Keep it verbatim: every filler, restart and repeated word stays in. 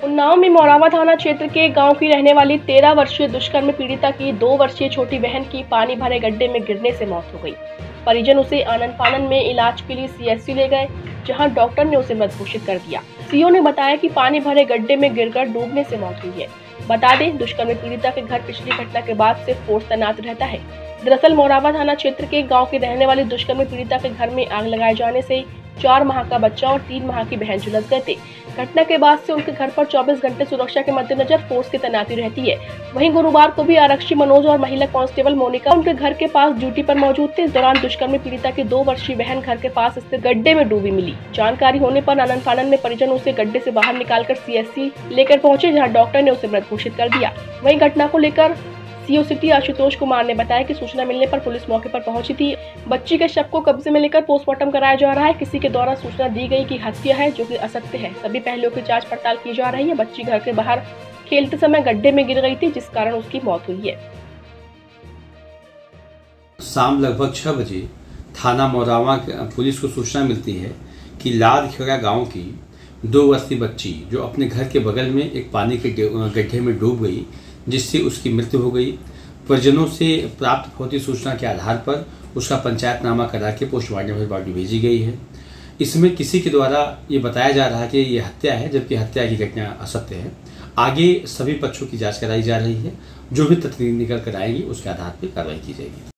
उन्नाव में मोरावा थाना क्षेत्र के गांव की रहने वाली तेरह वर्षीय दुष्कर्म पीड़िता की दो वर्षीय छोटी बहन की पानी भरे गड्ढे में गिरने से मौत हो गई। परिजन उसे आनन फानन में इलाज के लिए सीएचसी ले गए, जहां डॉक्टर ने उसे मृत घोषित कर दिया। सीओ ने बताया कि पानी भरे गड्ढे में गिरकर डूबने से मौत हुई है। बता दें, दुष्कर्म पीड़िता के घर पिछली घटना के बाद से फोर्स तैनात रहता है। दरअसल मोरावा थाना क्षेत्र के गाँव की रहने वाली दुष्कर्म पीड़िता के घर में आग लगाए जाने से चार माह का बच्चा और तीन माह की बहन झुलस गए थे। घटना के बाद से उनके घर पर चौबीस घंटे सुरक्षा के मद्देनजर फोर्स की तैनाती रहती है। वहीं गुरुवार को भी आरक्षी मनोज और महिला कांस्टेबल मोनिका उनके घर के पास ड्यूटी पर मौजूद थे। इस दौरान दुष्कर्म पीड़िता की दो वर्षीय बहन घर के पास स्थित गड्ढे में डूबी मिली। जानकारी होने पर आनन फानन में परिजन उसे गड्ढे से बाहर निकालकर सीएचसी लेकर पहुंचे, जहां डॉक्टर ने उसे मृत घोषित कर दिया। वहीं घटना को लेकर सीओ सिटी आशुतोष कुमार ने बताया कि सूचना मिलने पर पुलिस मौके पर पहुंची थी। बच्ची के शव को कब्जे में लेकर पोस्टमार्टम कराया जा रहा है। किसी के द्वारा सूचना दी गई कि हत्या है, जो कि असत्य है। सभी पहलुओं की जांच पड़ताल की जा रही है। बच्ची घर के बाहर खेलते समय गड्ढे में गिर गई थी, जिस कारण उसकी मौत हुई है। शाम लगभग छह बजे थाना मोरावा पुलिस को सूचना मिलती है कि लाद खेड़ा गाँव की दो वर्षीय बच्ची जो अपने घर के बगल में एक पानी के गड्ढे में डूब गई, जिससे उसकी मृत्यु हो गई। परिजनों से प्राप्त होती सूचना के आधार पर उसका पंचायतनामा करा के पोस्टमार्टम बॉडी भेजी गई है। इसमें किसी के द्वारा ये बताया जा रहा है कि ये हत्या है, जबकि हत्या की घटना असत्य है। आगे सभी पक्षों की जांच कराई जा रही है। जो भी तथ्य निकल कर आएगी उसके आधार पर कार्रवाई की जाएगी।